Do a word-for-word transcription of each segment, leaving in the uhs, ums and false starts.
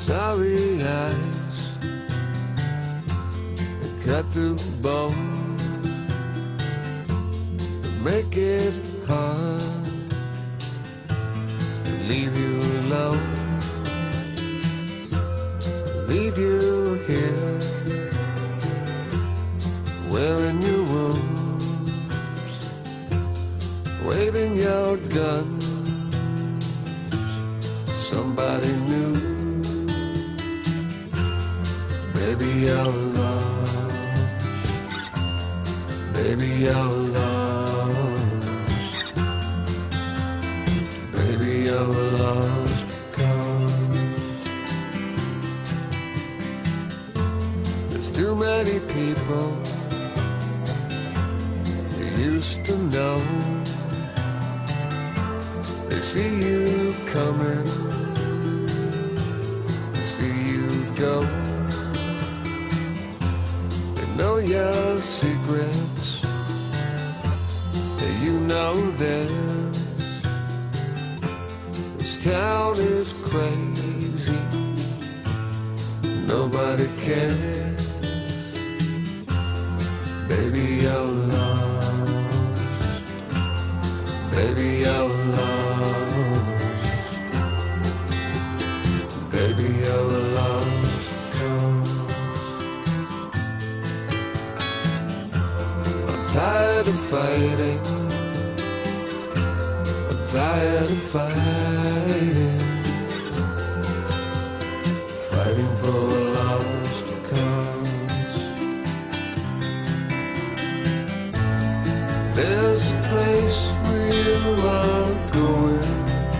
sorry eyes that cut through bone, that make it hard to leave you alone, leave you here, wearing your wounds, waving your guns. Somebody new, baby, you're lost, baby, you're lost, baby, you're lost because there's too many people you used to know. They see you coming, go. They know your secrets, you know theirs. This town is crazy, nobody cares. Baby, you're lost, baby, you're lost, baby, you're lost. Tired of fighting, I'm tired of fighting, fighting for a lost cause. There's a place where you are going,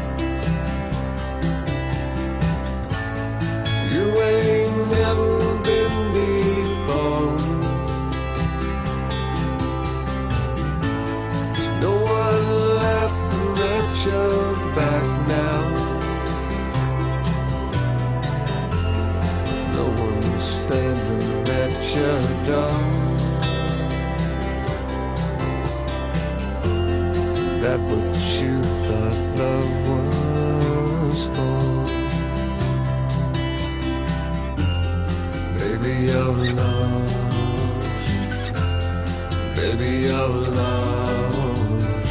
you ain't never been before. No one laughing at your back now, no one standing at your door. That what you thought love was for. Baby, you're lost, baby, you're lost,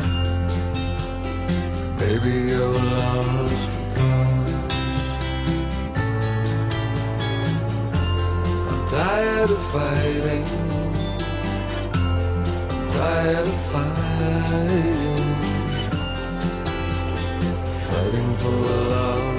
baby, you're lost because I'm tired of fighting, I'm tired of fighting, fighting for love.